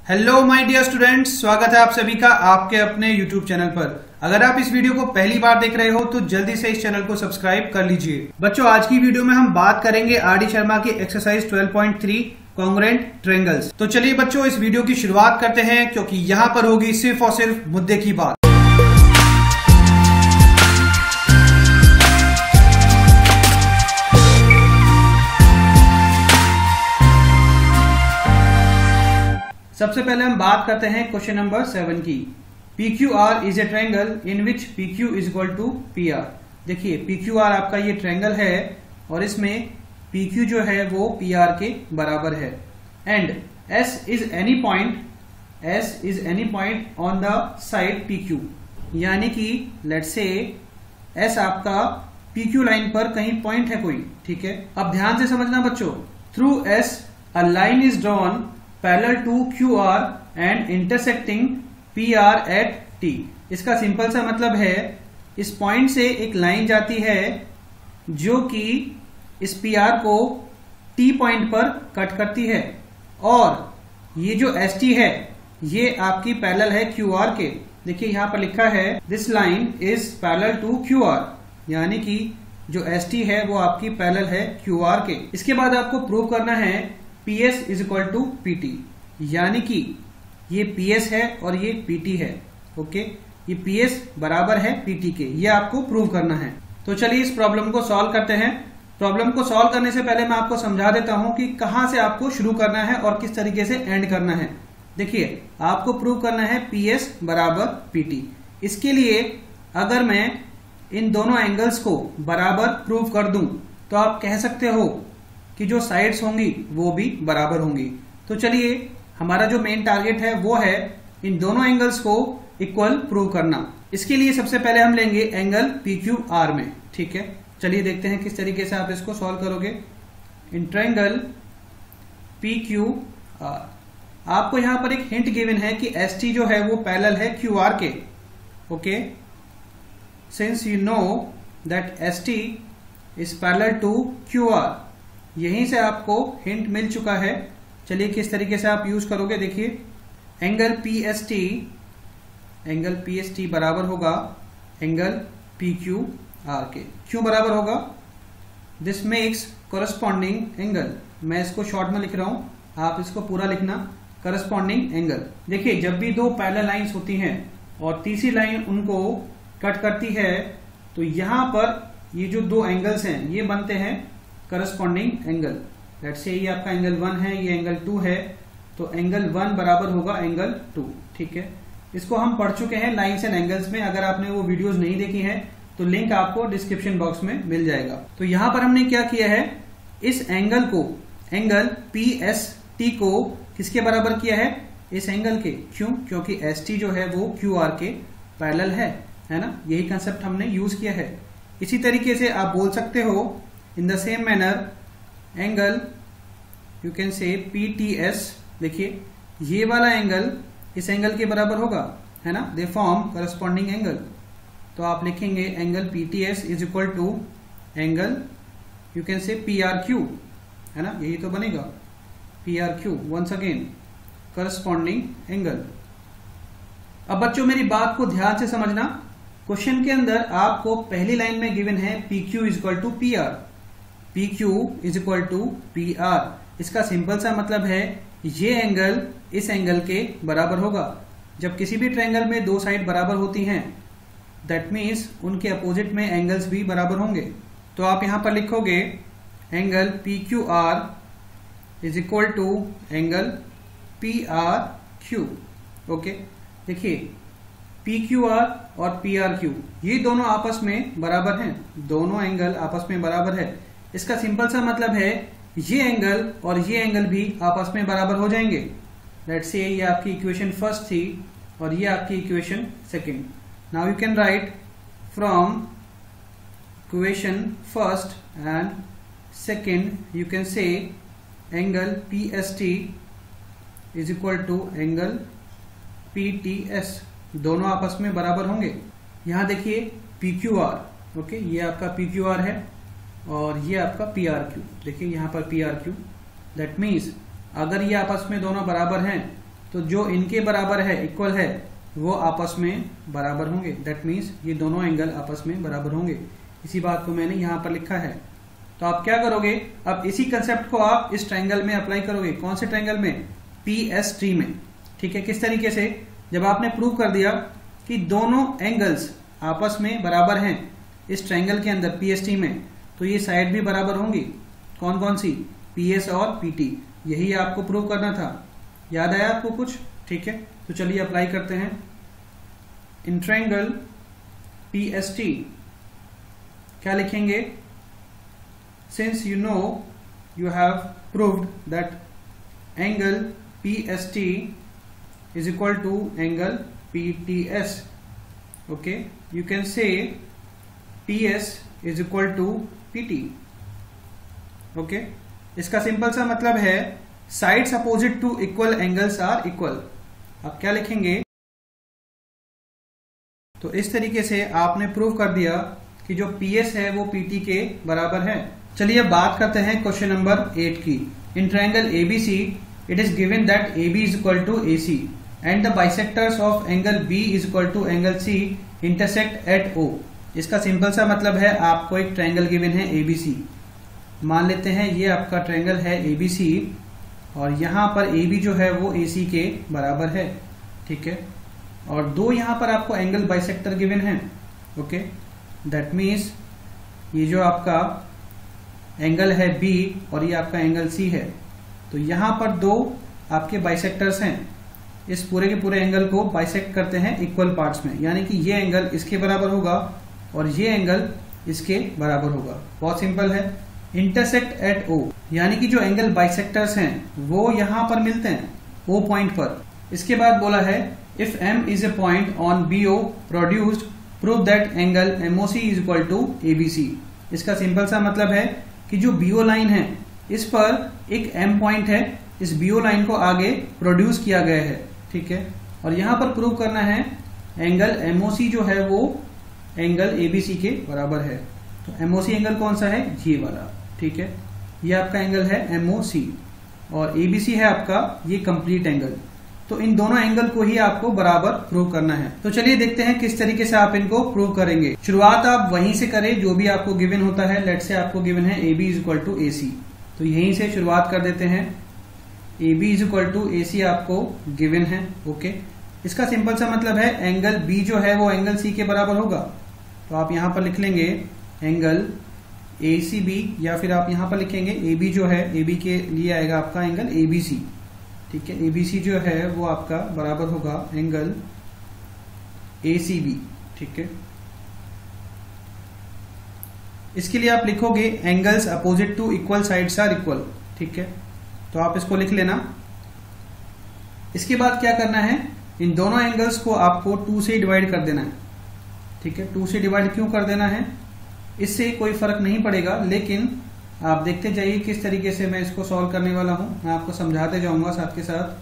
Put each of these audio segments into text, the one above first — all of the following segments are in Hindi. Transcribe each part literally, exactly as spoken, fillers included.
हेलो माय डियर स्टूडेंट्स, स्वागत है आप सभी का आपके अपने यूट्यूब चैनल पर। अगर आप इस वीडियो को पहली बार देख रहे हो तो जल्दी से इस चैनल को सब्सक्राइब कर लीजिए। बच्चों, आज की वीडियो में हम बात करेंगे आर डी शर्मा की exercise twelve point three congruent triangles. तो चलिए बच्चों, इस वीडियो की शुरुआत करते हैं, क्योंकि यहाँ पर होगी सिर्फ और सिर्फ मुद्दे की बात। सबसे पहले हम बात करते हैं क्वेश्चन नंबर सेवन की। P Q R is a triangle in which P Q is equal to P R. देखिए, पी क्यू आर आपका ये ट्रायंगल है और इसमें पी क्यू जो है वो पी आर के बराबर है। And S is any point S is any point on the side P Q, यानी कि लेट्स से एस आपका पी क्यू लाइन पर कहीं पॉइंट है कोई, ठीक है। अब ध्यान से समझना बच्चों, through S a line is drawn parallel to Q R and intersecting P R at T. इसका सिंपल सा मतलब है, इस पॉइंट से एक लाइन जाती है जो कि इस पी आर को टी पॉइंट पर कट करती है, और ये जो एस टी है ये आपकी पैरेलल है क्यू आर के। देखिए यहां पर लिखा है this line is parallel to Q R, यानी कि जो एस टी है वो आपकी पैरेलल है क्यू आर के। इसके बाद आपको प्रूव करना है P S is equal to P T, यानी कि ये पी एस है और ये पी टी है। ओके, ये पी एस बराबर है पी टी के, ये आपको प्रूव करना है। तो चलिए इस प्रॉब्लम को सॉल्व करते हैं। प्रॉब्लम को सॉल्व करने से पहले मैं आपको समझा देता हूं कि कहां से आपको शुरू करना है और किस तरीके से एंड करना है। देखिए, आपको प्रूव करना है पी एस बराबर पी टी। इसके लिए अगर मैं इन दोनों एंगल्स को बराबर प्रूव कर दूं तो आप कह सकते हो कि जो साइड्स होंगी वो भी बराबर होंगी। तो चलिए, हमारा जो मेन टारगेट है वो है इन दोनों एंगल्स को इक्वल प्रूव करना। इसके लिए सबसे पहले हम लेंगे एंगल पी क्यू आर में, ठीक है। चलिए देखते हैं किस तरीके से आप इसको सॉल्व करोगे। In triangle P Q R आपको यहां पर एक हिंट गिवन है कि एस टी जो है वो पैरेलल है क्यू आर के। Okay, since you know that S T is parallel to Q R, यहीं से आपको हिंट मिल चुका है। चलिए किस तरीके से आप यूज करोगे, देखिए angle P S T angle P S T बराबर होगा एंगल पी क्यू आर के। क्यों बराबर होगा? This makes corresponding angle. मैं इसको शॉर्ट में लिख रहा हूं, आप इसको पूरा लिखना, करस्पॉन्डिंग एंगल। देखिए, जब भी दो पैरेलल लाइंस होती हैं और तीसरी लाइन उनको कट करती है तो यहां पर ये जो दो एंगल्स हैं ये बनते हैं करस्पॉन्डिंग एंगल। लेट्स से ये आपका एंगल वन है, ये एंगल टू है, तो एंगल वन बराबर होगा एंगल टू, ठीक है। इसको हम पढ़ चुके हैं लाइंस एंड एंगल्स में। अगर आपने वो वीडियोस नहीं देखी हैं तो लिंक आपको डिस्क्रिप्शन बॉक्स में मिल जाएगा। तो यहां पर हमने क्या किया है, इस एंगल को एंगल पी एस टी को किसके बराबर किया है? इस एंगल के। क्यों? क्योंकि एस टी जो है वो क्यू आर के पैरेलल है, है ना। यही कंसेप्ट हमने यूज किया है। इसी तरीके से आप बोल सकते हो in the same manner angle you can say P T S. देखिए, ये वाला एंगल इस एंगल के बराबर होगा, है ना, दे फॉर्म करस्पॉन्डिंग एंगल। तो आप लिखेंगे angle P T S is equal to angle you can say P R Q, है ना, यही तो बनेगा P R Q. Once again corresponding angle. अब बच्चों मेरी बात को ध्यान से समझना। क्वेश्चन के अंदर आपको पहली लाइन में गिवन है P Q is equal to P R, P Q is equal to P R. इसका सिंपल सा मतलब है ये एंगल इस एंगल के बराबर होगा। जब किसी भी ट्रायंगल में दो साइड बराबर होती हैं दैट मीन्स उनके अपोजिट में एंगल्स भी बराबर होंगे। तो आप यहां पर लिखोगे angle P Q R is equal to angle P R Q. Okay, देखिए पी क्यू आर और पी आर क्यू ये दोनों आपस में बराबर हैं, दोनों एंगल आपस में बराबर है। इसका सिंपल सा मतलब है ये एंगल और ये एंगल भी आपस में बराबर हो जाएंगे। लेट्स से ये आपकी इक्वेशन फर्स्ट थी और ये आपकी equation second. Now you can write from equation first and second you can say angle P S T is equal to angle P T S. दोनों आपस में बराबर होंगे। यहां देखिए पी क्यू आर, ओके, ये आपका पी क्यू आर है और ये आपका पी आर क्यू। देखिए यहाँ पर P R Q, that means अगर ये आपस में दोनों बराबर हैं तो जो इनके बराबर है, इक्वल है, वो आपस में बराबर होंगे। दैट मीन्स ये दोनों एंगल आपस में बराबर होंगे। इसी बात को मैंने यहां पर लिखा है। तो आप क्या करोगे, अब इसी कंसेप्ट को आप इस ट्रायंगल में अप्लाई करोगे। कौन से ट्रायंगल में? पी एस टी में। ठीक है, किस तरीके से? जब आपने प्रूव कर दिया कि दोनों एंगल्स आपस में बराबर हैं इस ट्रायंगल के अंदर पी एस टी में, तो ये साइड भी बराबर होंगी। कौन कौन सी? पी एस और पी टी। यही आपको प्रूव करना था। याद आया आपको कुछ? ठीक है, तो चलिए अप्लाई करते हैं। In triangle P S T क्या लिखेंगे? Since you know you have proved that angle P S T is equal to angle P T S. Okay, you can say P S is equal to P T. Okay, इसका सिंपल सा मतलब है sides opposite to equal angles are equal. अब क्या लिखेंगे? तो इस तरीके से आपने प्रूव कर दिया कि जो P S है वो P T के बराबर है। चलिए अब बात करते हैं क्वेश्चन नंबर एट की। In triangle A B C it is given that A B is equal to A C and the bisectors of angle B is equal to angle C intersect at O. इसका सिंपल सा मतलब है आपको एक ट्रायंगल गिवन है A B C। मान लेते हैं ये आपका ट्रायंगल है A B C और यहाँ पर A B जो है वो A C के बराबर है। ठीक है, और दो यहाँ पर आपको एंगल बाइसेक्टर गिवन है। ओके, दैट मीन्स ये जो आपका एंगल है B और ये आपका एंगल C है, तो यहाँ पर दो आपके बाइसेक्टर्स हैं। इस पूरे के पूरे एंगल को बाइसेक्ट करते हैं इक्वल पार्ट्स में, यानी कि ये एंगल इसके बराबर होगा और ये एंगल इसके बराबर होगा। बहुत सिंपल है। इंटरसेक्ट एट O, यानी कि जो एंगल बाइसेक्टर्स हैं वो यहां पर मिलते हैं O पॉइंट पर। इसके बाद बोला है if M is a point on B O produced prove that angle M O C is equal to A B C। इसका सिंपल सा मतलब है कि जो B O लाइन है इस पर एक M पॉइंट है, इस B O लाइन को आगे प्रोड्यूस किया गया है। ठीक है, और यहां पर प्रूव करना है एंगल M O C जो है वो एंगल A B C के बराबर है। तो M O C एंगल कौन सा है? ये वाला। ठीक है, ये आपका एंगल है M O C और A B C है आपका ये कंप्लीट एंगल। तो इन दोनों एंगल को ही आपको बराबर प्रूव करना है। तो चलिए देखते हैं किस तरीके से आप इनको प्रूव करेंगे। शुरुआत आप वहीं से करें जो भी आपको गिवन होता है। लेट से आपको गिवन है A B is equal to A C, तो यहीं से शुरुआत कर देते हैं। A B is equal to A C आपको गिवन है। ओके, इसका सिंपल सा मतलब है एंगल B जो है वो एंगल C के बराबर होगा। तो आप यहां पर लिख लेंगे एंगल A C B, या फिर आप यहां पर लिखेंगे A B जो है A B के लिए आएगा आपका एंगल A B C। ठीक है, A B C जो है वो आपका बराबर होगा एंगल A C B। ठीक है, इसके लिए आप लिखोगे angles opposite to equal sides are equal. ठीक है, तो आप इसको लिख लेना। इसके बाद क्या करना है, इन दोनों एंगल्स को आपको टू से डिवाइड कर देना है। ठीक है, टू से डिवाइड क्यों कर देना है? इससे कोई फर्क नहीं पड़ेगा, लेकिन आप देखते जाइए किस तरीके से मैं इसको सॉल्व करने वाला हूं। मैं आपको समझाते जाऊंगा साथ के साथ।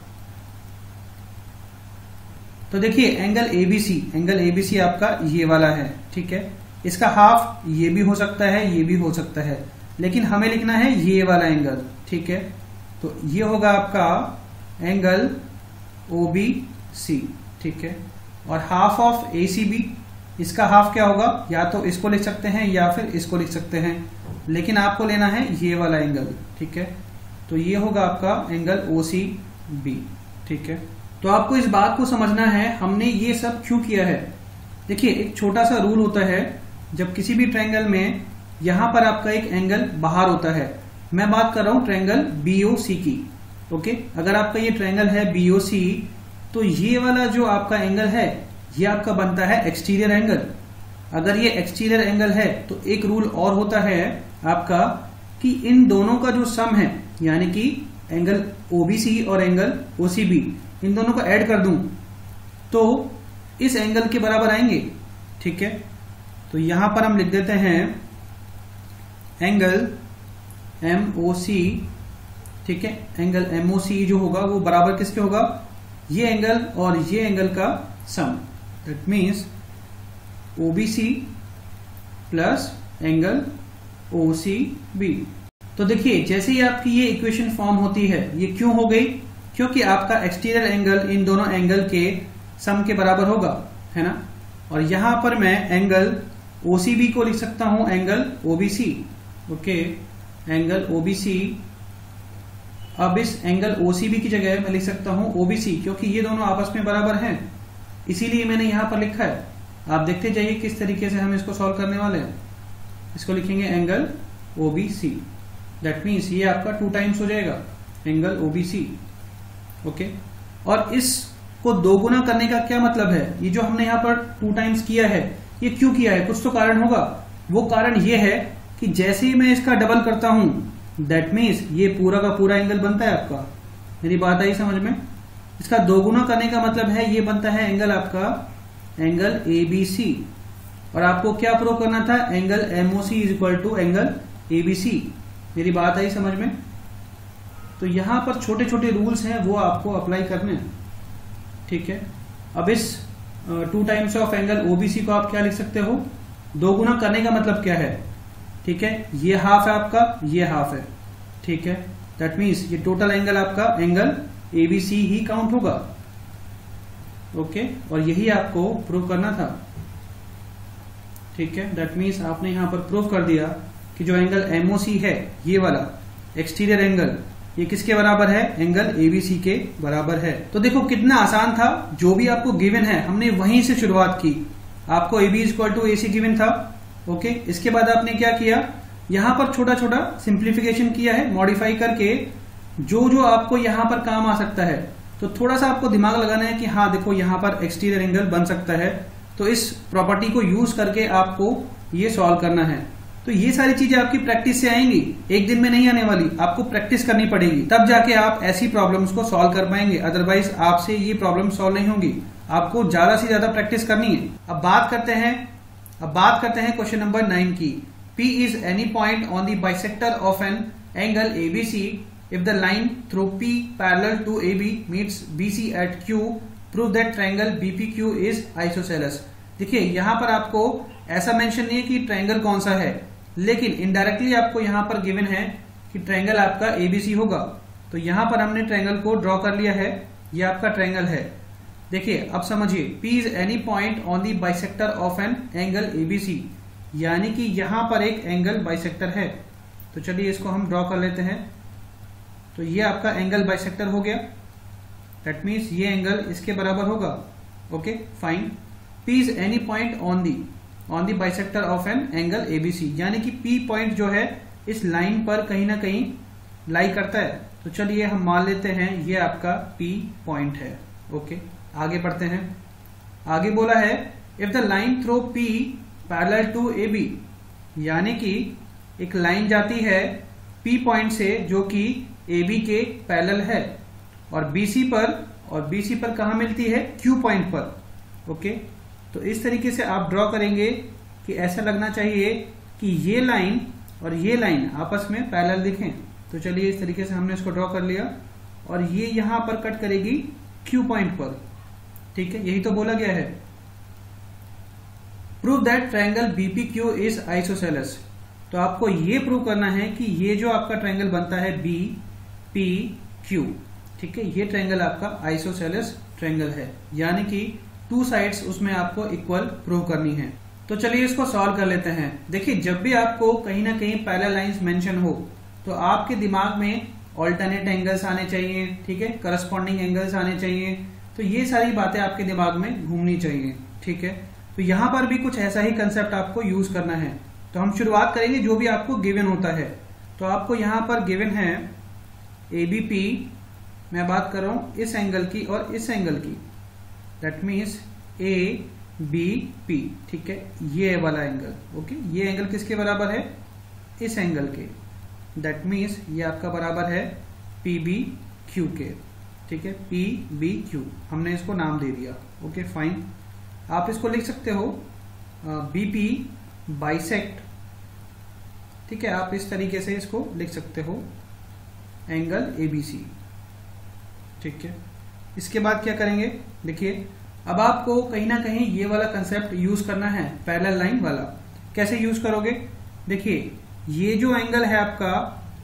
तो देखिए angle A B C, angle A B C आपका ये वाला है। ठीक है, इसका हाफ ये भी हो सकता है, ये भी हो सकता है, लेकिन हमें लिखना है ये वाला एंगल। ठीक है, तो ये होगा आपका एंगल O B C। ठीक है, और half of A C B, इसका हाफ क्या होगा? या तो इसको लिख सकते हैं या फिर इसको लिख सकते हैं, लेकिन आपको लेना है ये वाला एंगल। ठीक है, तो ये होगा आपका एंगल O C B। ठीक है, तो आपको इस बात को समझना है हमने ये सब क्यों किया है। देखिए एक छोटा सा रूल होता है, जब किसी भी ट्रायंगल में यहां पर आपका एक एंगल बाहर होता है। मैं बात कर रहा हूं ट्रायंगल B O C की। ओके, अगर आपका ये ट्रायंगल है B O C, तो ये वाला जो आपका एंगल है ये आपका बनता है एक्सटीरियर एंगल। अगर ये एक्सटीरियर एंगल है तो एक रूल और होता है आपका कि इन दोनों का जो सम है, यानी कि एंगल O B C और एंगल O C B, इन दोनों को ऐड कर दूं तो इस एंगल के बराबर आएंगे। ठीक है, तो यहां पर हम लिख देते हैं एंगल M O C। ठीक है, एंगल M O C जो होगा वो बराबर किसके होगा? ये एंगल और ये एंगल का sum. That means O B C plus angle O C B। तो देखिए जैसे ही आपकी ये इक्वेशन फॉर्म होती है, ये क्यों हो गई? क्योंकि आपका एक्सटीरियर एंगल इन दोनों एंगल के सम के बराबर होगा, है ना। और यहां पर मैं एंगल ओसीबी को लिख सकता हूं angle O B C. Okay, angle O B C. अब इस एंगल ओसीबी की जगह मैं लिख सकता हूं ओबीसी, क्योंकि ये दोनों आपस में बराबर हैं, इसीलिए मैंने यहां पर लिखा है। आप देखते जाइए किस तरीके से हम इसको सॉल्व करने वाले हैं। इसको लिखेंगे एंगल ओबीसी, दैट मीन्स ये आपका टू टाइम्स हो जाएगा एंगल ओबीसी। ओके, और इसको दो गुना करने का क्या मतलब है, ये जो हमने यहां पर टू टाइम्स किया है ये क्यों किया है, कुछ तो कारण होगा। वो कारण ये है कि जैसे ही मैं इसका डबल करता हूं दैट मीन्स ये पूरा का पूरा एंगल बनता है आपका। मेरी बात आई समझ में। इसका दो गुना करने का मतलब है ये बनता है एंगल आपका एंगल एबीसी। और आपको क्या प्रूव करना था, angle M O C is equal to angle A B C. मेरी बात आई समझ में। तो यहां पर छोटे छोटे रूल्स हैं वो आपको अप्लाई करने हैं, ठीक है। अब इस two times of angle O B C को आप क्या लिख सकते हो, दो गुना करने का मतलब क्या है, ठीक है। ये हाफ है आपका, ये हाफ है, ठीक है। दैट मीन्स ये टोटल एंगल आपका एंगल एबीसी ही काउंट होगा। ओके, और यही आपको प्रूव करना था, ठीक है। दैट मीन्स आपने यहां पर प्रूव कर दिया कि जो एंगल एमओसी है ये वाला एक्सटीरियर एंगल, ये किसके बराबर है, एंगल एबीसी के बराबर है। तो देखो कितना आसान था, जो भी आपको गिवन है हमने वहीं से शुरुआत की। आपको A B equal to A C given था, ओके। इसके बाद आपने क्या किया, यहां पर छोटा छोटा सिंप्लीफिकेशन किया है, मॉडिफाई करके जो जो आपको यहां पर काम आ सकता है। तो थोड़ा सा आपको दिमाग लगाना है कि हाँ देखो यहां पर एक्सटीरियर एंगल बन सकता है, तो इस प्रॉपर्टी को यूज करके आपको ये सॉल्व करना है। तो ये सारी चीजें आपकी प्रैक्टिस से आएंगी, एक दिन में नहीं आने वाली, आपको प्रैक्टिस करनी पड़ेगी, तब जाके आप ऐसी प्रॉब्लम्स को सॉल्व कर पाएंगे। अदरवाइज आपसे ये प्रॉब्लम सॉल्व नहीं होगी, आपको ज्यादा से ज्यादा प्रैक्टिस करनी है। अब बात करते हैं अब बात करते हैं क्वेश्चन नंबर नाइन की। P is any point on the bisector of an angle A B C if the line through P parallel to A B meets B C at Q, prove that triangle B P Q is isosceles। देखिए यहां पर आपको ऐसा मेंशन नहीं है कि ट्रायंगल कौन सा है, लेकिन इनडायरेक्टली आपको यहां पर गिवन है कि ट्रायंगल आपका A B C होगा। तो यहां पर हमने ट्रायंगल को ड्रॉ कर लिया है, ये आपका ट्रायंगल है। देखिए अब समझिए, P is any point on the bisector of an angle A B C, यानी कि यहां पर एक एंगल बाइसेक्टर है। तो चलिए इसको हम ड्रॉ कर लेते हैं। तो ये आपका एंगल बाइसेक्टर हो गया, दैट मीन्स ये एंगल इसके बराबर होगा। Okay fine. P is any point on the on the bisector of an angle A B C, यानी कि P पॉइंट जो है इस लाइन पर कहीं ना कहीं लाई करता है। तो चलिए हम मान लेते हैं ये आपका P पॉइंट है। ओके आगे बढ़ते हैं। आगे बोला है if the line through P parallel to A B, यानी कि एक लाइन जाती है P पॉइंट से जो कि ए बी के पैरेलल है और B C पर, और B C पर कहां मिलती है, Q पॉइंट पर। ओके, तो इस तरीके से आप ड्रॉ करेंगे कि ऐसा लगना चाहिए कि ये लाइन और ये लाइन आपस में पैरेलल दिखें। तो चलिए इस तरीके से हमने इसको ड्रॉ कर लिया और ये यहां पर कट करेगी Q पॉइंट पर, ठीक है, यही तो बोला गया है। Prove that triangle B P Q is isosceles. तो आपको ये प्रूव करना है कि ये जो आपका ट्रायंगल बनता है B P Q, ठीक है, ये ट्रायंगल आपका आइसोसेलेस ट्रायंगल है, यानी कि टू साइड्स उसमें आपको इक्वल प्रूव करनी है। तो चलिए इसको सॉल्व कर लेते हैं। देखिए जब भी आपको कहीं ना कहीं पैरेलल लाइंस मेंशन हो तो आपके दिमाग में ऑल्टरनेट एंगल्स आने चाहिए, ठीक है, करस्पॉन्डिंग एंगल्स आने चाहिए। तो ये सारी बातें आपके दिमाग में घूमनी चाहिए, ठीक है। तो यहां पर भी कुछ ऐसा ही कंसेप्ट आपको यूज करना है। तो हम शुरुआत करेंगे जो भी आपको गिवन होता है। तो आपको यहां पर गिवन है ए बी पी, मैं बात कर रहा हूं इस एंगल की और इस एंगल की, that means A B P, ठीक है, ये वाला एंगल। ओके, ये एंगल किसके बराबर है, इस एंगल के, दैट मीन्स ये आपका बराबर है पी बी क्यू के, ठीक है, पी बी क्यू, हमने इसको नाम दे दिया। Okay fine. आप इसको लिख सकते हो बी पी बाइसेक्ट, ठीक है, आप इस तरीके से इसको लिख सकते हो एंगल ए बी सी, ठीक है। इसके बाद क्या करेंगे, देखिए अब आपको कहीं ना कहीं ये वाला कंसेप्ट यूज करना है, पैरेलल लाइन वाला। कैसे यूज करोगे, देखिए ये जो एंगल है आपका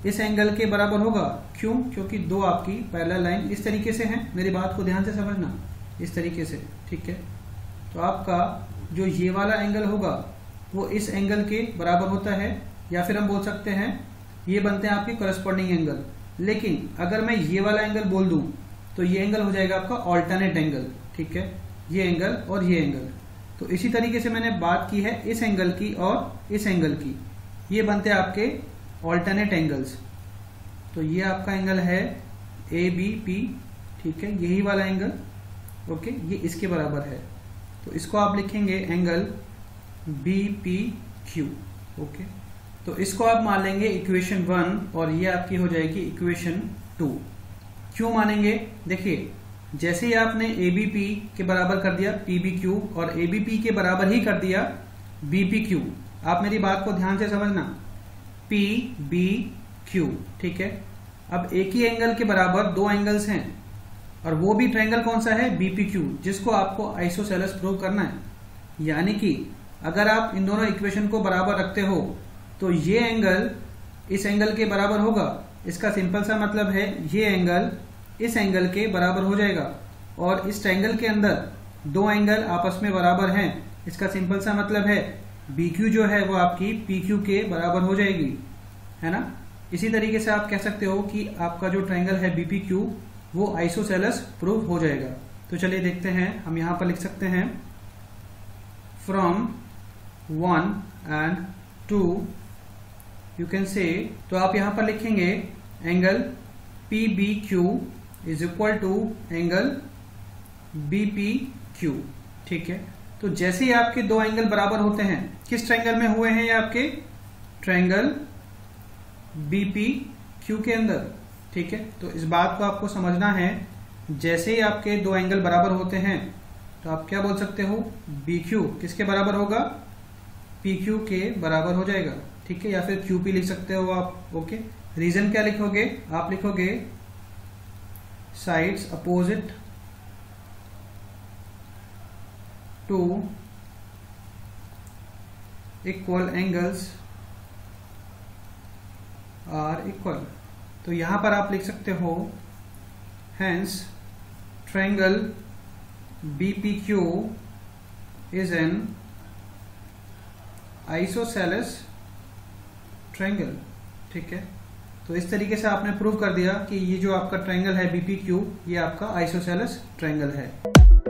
इस एंगल के बराबर होगा। क्यों? क्योंकि दो आपकी पैरेलल लाइन इस तरीके से हैं। मेरी बात को ध्यान से समझना, इस तरीके से, ठीक है। तो आपका जो ये वाला एंगल होगा वो इस एंगल के बराबर होता है, या फिर हम बोल सकते हैं ये बनते हैं आपके करस्पॉन्डिंग एंगल। लेकिन अगर मैं ये वाला एंगल बोल दूं तो ये एंगल हो जाएगा आपका ऑल्टरनेट एंगल, ठीक है, ये एंगल और ये एंगल। तो इसी तरीके से मैंने बात की है इस एंगल की और इस एंगल की, ये बनते हैं आपके ऑल्टरनेट एंगल्स। तो ये आपका एंगल है ए बी पी, ठीक है, यही वाला एंगल, ओके, ये इसके बराबर है। तो इसको आप लिखेंगे angle B P Q, okay. तो इसको आप मान लेंगे इक्वेशन वन और ये आपकी हो जाएगी इक्वेशन टू। क्यों मानेंगे? देखिए, जैसे ही आपने ए बी पी के बराबर कर दिया पी बी क्यू और ए बी पी के बराबर ही कर दिया बी पी क्यू, आप मेरी बात को ध्यान से समझना, पी बी क्यू, ठीक है। अब एक ही एंगल के बराबर दो एंगल्स हैं और वो भी ट्रायंगल कौन सा है? बी पी क्यू, जिसको आपको आइसोसेलेस प्रूव करना है। यानी कि अगर आप इन दोनों इक्वेशन को बराबर रखते हो तो ये एंगल इस एंगल के बराबर होगा। इसका सिंपल सा मतलब है ये एंगल इस एंगल के बराबर हो जाएगा, और इस ट्रायंगल के अंदर दो एंगल आपस में बराबर हैं। इसका सिंपल सा मतलब है बी क्यू जो है वो आपकी पी क्यू के बराबर हो जाएगी, है ना। इसी तरीके से आप कह सकते हो कि आपका जो ट्रायंगल है बी पी क्यू वो आइसोसेलेस प्रूव हो जाएगा। तो चलिए देखते हैं, हम यहां पर लिख सकते हैं from one and two you can say, तो आप यहां पर लिखेंगे angle P B Q is equal to angle B P Q, ठीक है। तो जैसे ही आपके दो एंगल बराबर होते हैं, किस ट्रायंगल में हुए हैं ये आपके? ट्रायंगल बी पी क्यू के अंदर, ठीक है। तो इस बात को आपको समझना है, जैसे ही आपके दो एंगल बराबर होते हैं तो आप क्या बोल सकते हो? बी क्यू किसके बराबर होगा? पी क्यू के बराबर हो जाएगा, ठीक है, या फिर क्यू पी लिख सकते हो आप, ओके। रीजन क्या लिखोगे? आप लिखोगे sides opposite to equal angles are equal. तो यहां पर आप लिख सकते हो hence triangle B P Q is an isosceles triangle, ठीक है। तो इस तरीके से आपने प्रूव कर दिया कि ये जो आपका ट्रायंगल है बी पी क्यू ये आपका आइसोसेलेस ट्रायंगल है।